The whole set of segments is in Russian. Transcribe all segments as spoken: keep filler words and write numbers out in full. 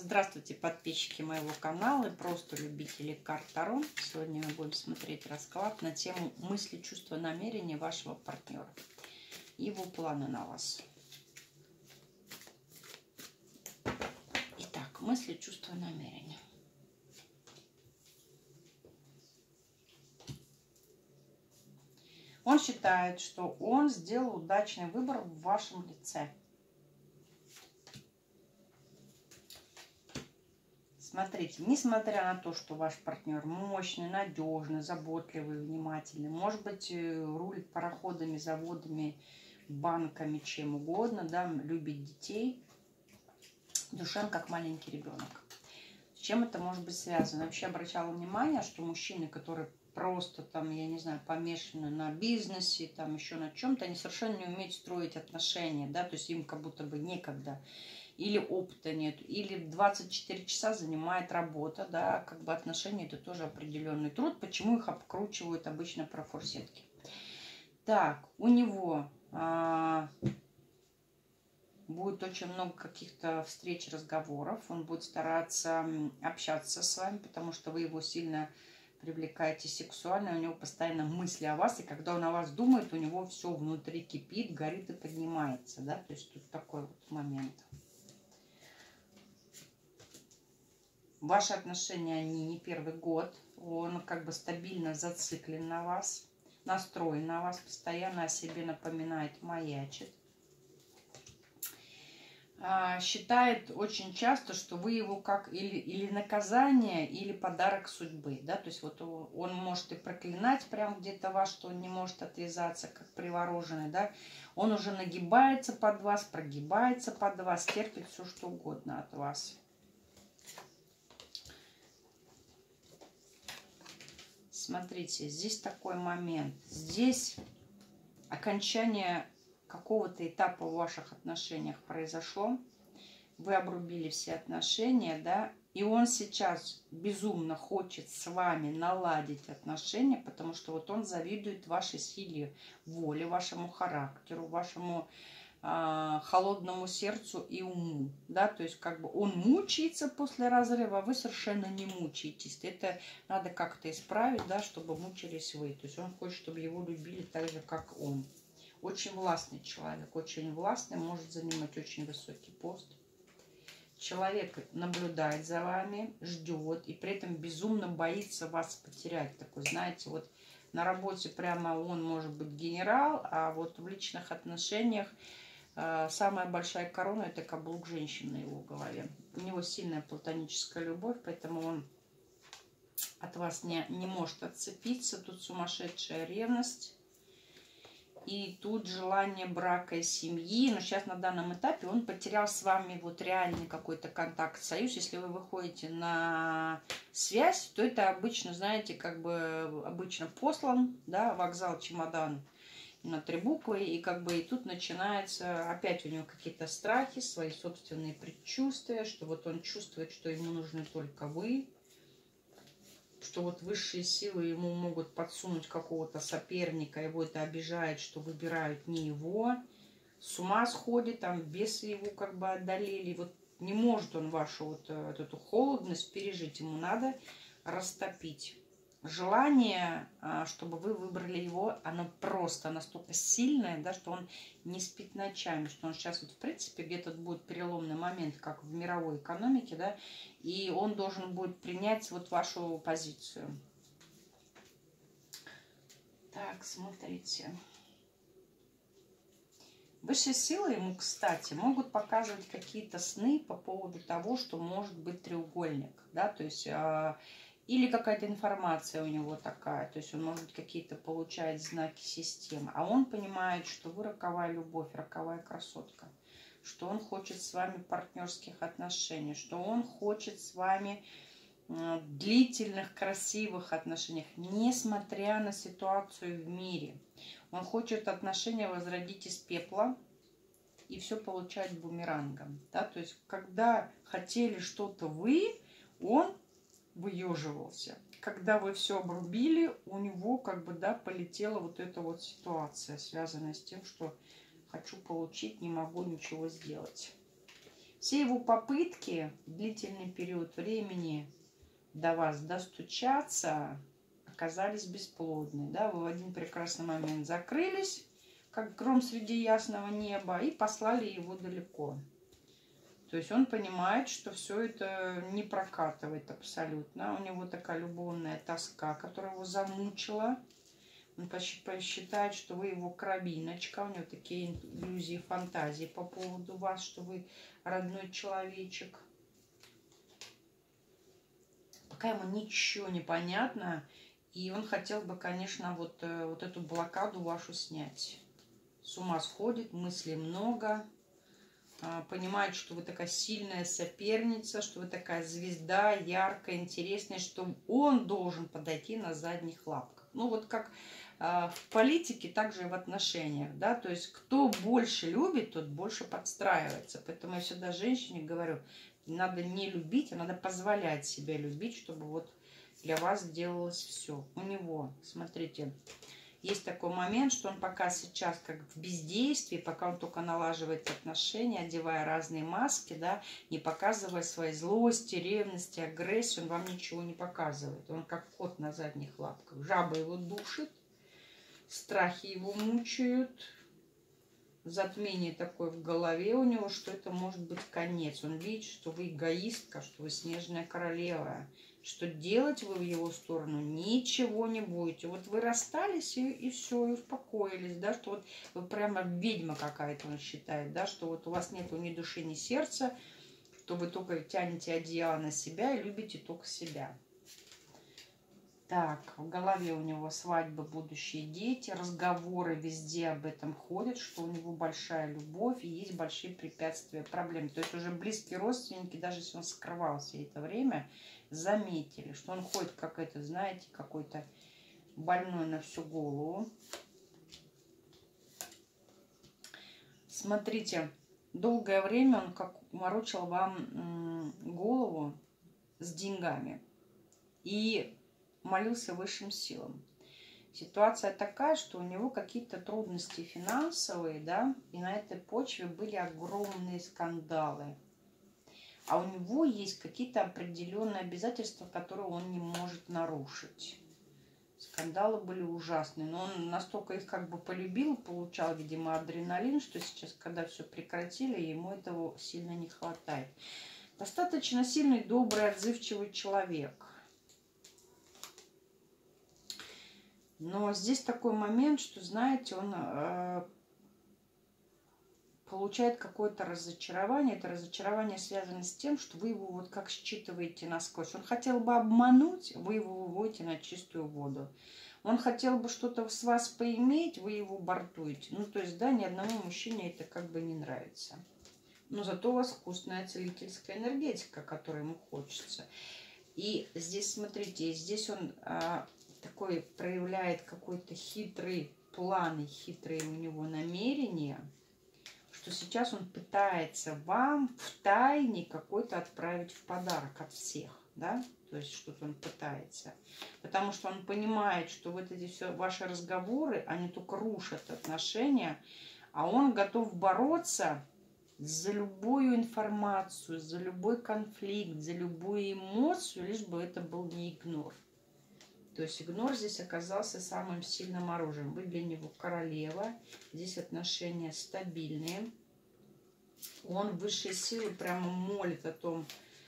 Здравствуйте, подписчики моего канала и просто любители карт Таро. Сегодня мы будем смотреть расклад на тему мысли, чувства, намерения вашего партнера и его планы на вас. Итак, мысли, чувства, намерения. Он считает, что он сделал удачный выбор в вашем лице. Смотрите, несмотря на то, что ваш партнер мощный, надежный, заботливый, внимательный, может быть, рулит пароходами, заводами, банками, чем угодно, да, любит детей, душа как маленький ребенок. С чем это может быть связано? Я вообще обращала внимание, что мужчины, которые просто там, я не знаю, помешаны на бизнесе, там еще на чем-то, они совершенно не умеют строить отношения, да, то есть им как будто бы некогда. Или опыта нет, или двадцать четыре часа занимает работа, да, как бы отношения это тоже определенный труд, почему их обкручивают обычно про форсетки. Так, у него а, будет очень много каких-то встреч, разговоров, он будет стараться общаться с вами, потому что вы его сильно привлекаете сексуально, у него постоянно мысли о вас, и когда он о вас думает, у него все внутри кипит, горит и поднимается, да, то есть тут такой вот момент. Ваши отношения, они не первый год, он как бы стабильно зациклен на вас, настроен на вас, постоянно о себе напоминает, маячит. А, считает очень часто, что вы его как или, или наказание, или подарок судьбы, да, то есть вот он может и проклинать прям где-то вас, что он не может отвязаться, как привороженный, да, он уже нагибается под вас, прогибается под вас, терпит все, что угодно от вас. Смотрите, здесь такой момент. Здесь окончание какого-то этапа в ваших отношениях произошло. Вы обрубили все отношения, да, и он сейчас безумно хочет с вами наладить отношения, потому что вот он завидует вашей силе воли, вашему характеру, вашему холодному сердцу и уму, да, то есть как бы он мучается после разрыва, а вы совершенно не мучаетесь. Это надо как-то исправить, да, чтобы мучились вы. То есть он хочет, чтобы его любили так же, как он. Очень властный человек, очень властный, может занимать очень высокий пост. Человек наблюдает за вами, ждет, и при этом безумно боится вас потерять. Такой, знаете, вот на работе прямо он может быть генерал, а вот в личных отношениях самая большая корона – это каблук женщины на его голове. У него сильная платоническая любовь, поэтому он от вас не, не может отцепиться. Тут сумасшедшая ревность. И тут желание брака и семьи. Но сейчас на данном этапе он потерял с вами вот реальный какой-то контакт, союз. Если вы выходите на связь, то это обычно, знаете, как бы обычно послан, да, вокзал, чемодан на три буквы, и как бы и тут начинается опять у него какие-то страхи, свои собственные предчувствия, что вот он чувствует, что ему нужны только вы, что вот высшие силы ему могут подсунуть какого-то соперника, его это обижает, что выбирают не его, с ума сходит, там бесы его как бы одолели, вот не может он вашу вот эту холодность пережить, ему надо растопить. Желание, чтобы вы выбрали его, оно просто настолько сильное, да, что он не спит ночами, что он сейчас вот в принципе где-то будет переломный момент, как в мировой экономике, да, и он должен будет принять вот вашу позицию. Так, смотрите. Высшие силы ему, кстати, могут показывать какие-то сны по поводу того, что может быть треугольник, да, то есть или какая-то информация у него такая, то есть он может какие-то получать знаки системы, а он понимает, что вы роковая любовь, роковая красотка, что он хочет с вами партнерских отношений, что он хочет с вами длительных, красивых отношениях, несмотря на ситуацию в мире. Он хочет отношения возродить из пепла и все получать бумерангом, да, то есть когда хотели что-то вы, он выеживался. Когда вы все обрубили, у него как бы, да, полетела вот эта вот ситуация, связанная с тем, что хочу получить, не могу ничего сделать. Все его попытки в длительный период времени до вас достучаться оказались бесплодны. Да? Вы в один прекрасный момент закрылись, как гром среди ясного неба, и послали его далеко. То есть он понимает, что все это не прокатывает абсолютно. У него такая любовная тоска, которая его замучила. Он посчитает, что вы его кровиночка. У него такие иллюзии, фантазии по поводу вас, что вы родной человечек. Пока ему ничего не понятно. И он хотел бы, конечно, вот, вот эту блокаду вашу снять. С ума сходит, мыслей много. Понимает, что вы такая сильная соперница, что вы такая звезда, яркая, интересная, что он должен подойти на задних лапках. Ну вот как в политике, так же и в отношениях, да, то есть кто больше любит, тот больше подстраивается. Поэтому я всегда женщине говорю, надо не любить, а надо позволять себя любить, чтобы вот для вас делалось все. У него, смотрите, есть такой момент, что он пока сейчас как в бездействии, пока он только налаживает отношения, одевая разные маски, да, не показывая своей злости, ревности, агрессии, он вам ничего не показывает. Он как кот на задних лапках. Жаба его душит, страхи его мучают, затмение такое в голове у него, что это может быть конец. Он видит, что вы эгоистка, что вы снежная королева, что делать вы в его сторону ничего не будете. Вот вы расстались и, и все, и успокоились, да, что вот вы прямо ведьма какая-то, он считает, да, что вот у вас нету ни души, ни сердца, что вы только тянете одеяло на себя и любите только себя. Так, в голове у него свадьбы, будущие дети, разговоры везде об этом ходят, что у него большая любовь и есть большие препятствия, проблемы. То есть уже близкие родственники, даже если он скрывался это время, заметили, что он ходит как это, знаете, какой-то больной на всю голову. Смотрите, долгое время он как морочил вам голову с деньгами и молился высшим силам. Ситуация такая, что у него какие-то трудности финансовые, да, и на этой почве были огромные скандалы. А у него есть какие-то определенные обязательства, которые он не может нарушить. Скандалы были ужасные, но он настолько их как бы полюбил, получал, видимо, адреналин, что сейчас, когда все прекратили, ему этого сильно не хватает. Достаточно сильный, добрый, отзывчивый человек. Но здесь такой момент, что, знаете, он э, получает какое-то разочарование. Это разочарование связано с тем, что вы его вот как считываете насквозь. Он хотел бы обмануть, вы его выводите на чистую воду. Он хотел бы что-то с вас поиметь, вы его бортуете. Ну, то есть, да, ни одному мужчине это как бы не нравится. Но зато у вас вкусная целительская энергетика, которой ему хочется. И здесь, смотрите, здесь он... Э, такой проявляет какой-то хитрый план и хитрые у него намерения, что сейчас он пытается вам втайне какой-то отправить в подарок от всех, да, то есть что-то он пытается, потому что он понимает, что вот эти все ваши разговоры, они только рушат отношения, а он готов бороться за любую информацию, за любой конфликт, за любую эмоцию, лишь бы это был не игнор. То есть игнор здесь оказался самым сильным оружием. Вы для него королева. Здесь отношения стабильные. Он высшие силы прямо молит о том,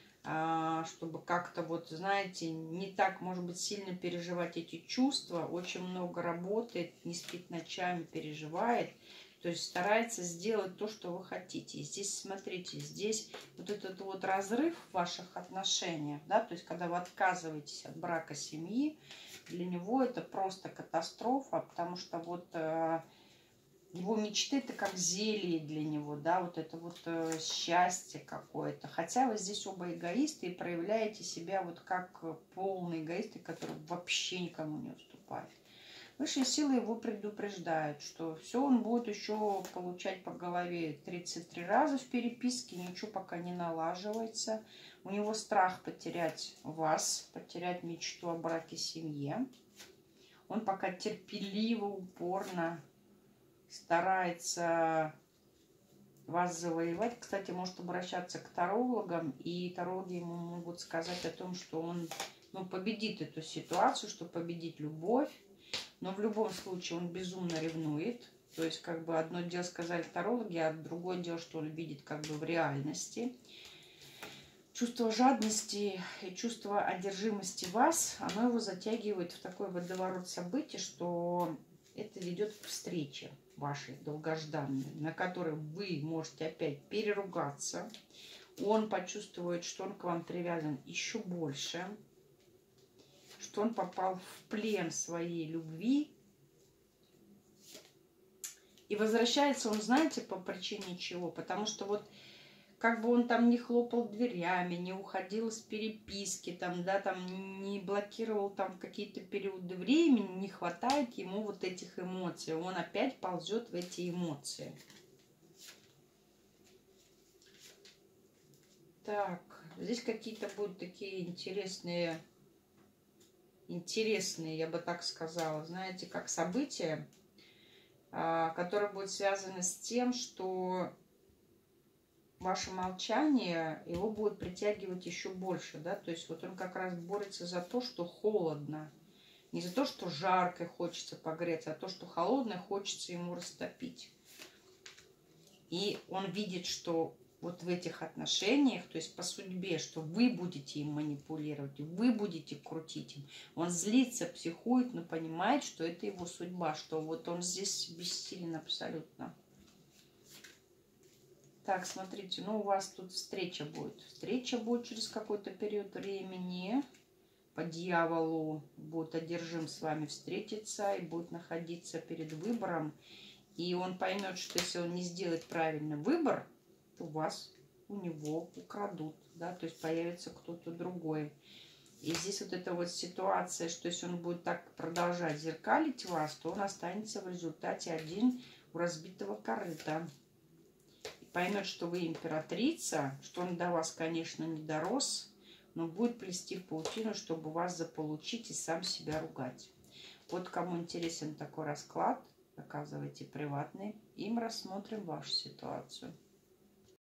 чтобы как-то вот, знаете, не так, может быть, сильно переживать эти чувства. Очень много работает, не спит ночами, переживает. То есть старается сделать то, что вы хотите. И здесь, смотрите, здесь вот этот вот разрыв в ваших отношениях, да, то есть когда вы отказываетесь от брака, семьи, для него это просто катастрофа, потому что вот э, его мечты это как зелье для него, да, вот это вот э, счастье какое-то. Хотя вы здесь оба эгоисты и проявляете себя вот как полные эгоисты, которые вообще никому не уступают. Высшие силы его предупреждают, что все он будет еще получать по голове тридцать три раза в переписке, ничего пока не налаживается. У него страх потерять вас, потерять мечту о браке, семье. Он пока терпеливо, упорно старается вас завоевать. Кстати, может обращаться к тарологам, и тарологи ему могут сказать о том, что он, ну, победит эту ситуацию, что победит любовь. Но в любом случае он безумно ревнует. То есть, как бы, одно дело сказали тарологи, а другое дело, что он видит как бы в реальности. Чувство жадности и чувство одержимости вас, оно его затягивает в такой водоворот событий, что это ведет к встрече вашей долгожданной, на которой вы можете опять переругаться. Он почувствует, что он к вам привязан еще больше, что он попал в плен своей любви. И возвращается он, знаете, по причине чего? Потому что вот как бы он там не хлопал дверями, не уходил из переписки, там, да, там не блокировал там какие-то периоды времени, не хватает ему вот этих эмоций. Он опять ползет в эти эмоции. Так, здесь какие-то будут такие интересные, интересные, я бы так сказала, знаете, как события, которые будут связаны с тем, что ваше молчание его будет притягивать еще больше, да, то есть вот он как раз борется за то, что холодно, не за то, что жарко хочется погреться, а то, что холодное хочется ему растопить. И он видит, что вот в этих отношениях, то есть по судьбе, что вы будете им манипулировать, вы будете крутить им. Он злится, психует, но понимает, что это его судьба, что вот он здесь бессилен абсолютно. Так, смотрите, ну у вас тут встреча будет. Встреча будет через какой-то период времени. По дьяволу будет одержим с вами встретиться и будет находиться перед выбором. И он поймет, что если он не сделает правильный выбор, то вас у него украдут, да, то есть появится кто-то другой. И здесь вот эта вот ситуация, что если он будет так продолжать зеркалить вас, то он останется в результате один у разбитого корыта. Поймет, что вы императрица, что он до вас, конечно, не дорос, но будет плести в паутину, чтобы вас заполучить и сам себя ругать. Вот кому интересен такой расклад, заказывайте приватный, им рассмотрим вашу ситуацию.